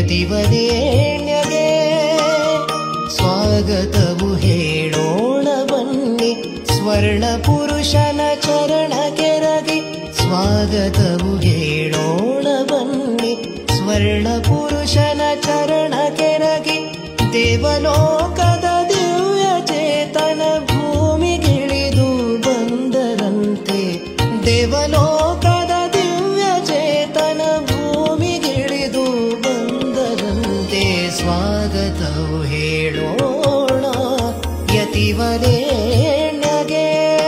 ಯತಿವರೇಣ್ಯಗೆ ಸ್ವಾಗತವು ಹೇಳೋಣ ಬನ್ನಿ ಸ್ವರ್ಣ ಪುರುಷನ ಚರಣ ಕೆರಗಿ ಸ್ವಾಗತವು ಹೇಳೋಣ ಬನ್ನಿ ಸ್ವರ್ಣ ಪುರುಷನ ಚರಣ ಕೆರಗಿ ದೇವಲೋಕದ ದಿವ್ಯ ಚೇತನ ಭೂಮಿಗಿಳಿದು ಬಂದರಂತೆ ದೇವಲೋಕದ ದಿವ್ಯ ಚೇತನ ಭೂಮಿಗಿಳಿದು ಬಂದರಂತೆ ಸ್ವಾಗತವು ಹೇಳೋಣ ಯತಿವರೇಣ್ಯಗೆ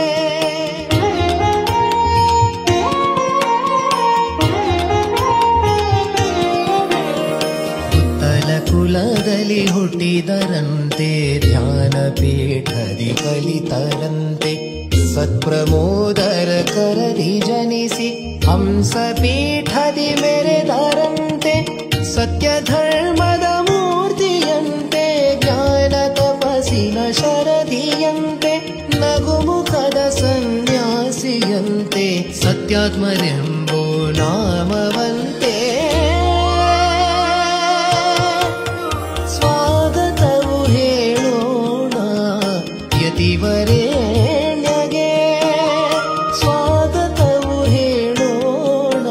ಕುಲದಲ್ಲಿ ಹುಟ್ಟಿದರಂತೆ ಧ್ಯಾನ ಪೀಠದಿ ಕಲಿತರಂತೆ ಸತ್ಪ್ರಮೋದರ ಕರದಿ ಜನಿಸಿ ಹಂಸ ಪೀಠದಿ ಮೆರೆದರಂತೆ ಸತ್ಯ ಧರ್ಮದ ಮೂರ್ತಿಯಂತೆ ಜ್ಞಾನ ತಪಸ್ಸಿನ ಶರದಿಯಂತೆ ನಗುಮುಖದ ಸನ್ಯಾಸಿಯಂತೆ ಸತ್ಯಾತ್ಮರೆಂಬೋ ನಾಮವಂತೆ ಯತಿವರೇಣ್ಯಗೆ ಸ್ವಾಗತವು ಹೇಳೋಣ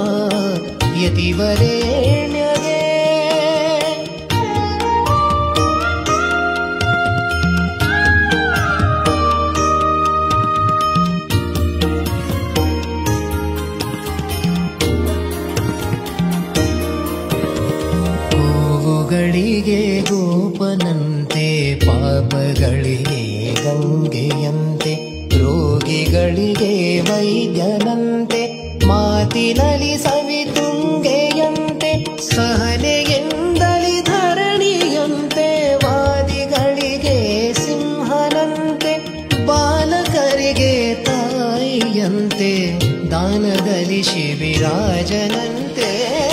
ಯತಿವರೇಣ್ಯಗೆ ಗೋವುಗಳಿಗೆ ಗೋಪನಂತೆ ಪಾಪಗಳಿಗೆ ಗಂಗೆಯಂತೆ ರೋಗಿಗಳಿಗೆ ವೈದ್ಯನಂತೆ ಮಾತಿನಲ್ಲಿ ಸವಿತುಂಗೆಯಂತೆ ಸಹನೆಯಿಂದಲಿ ಧರಣಿಯಂತೆ ವಾದಿಗಳಿಗೆ ಸಿಂಹನಂತೆ ಬಾಲಕರಿಗೆ ತಾಯಿಯಂತೆ ದಾನದಲ್ಲಿ ಶಿಬಿರಾಜನಂತೆ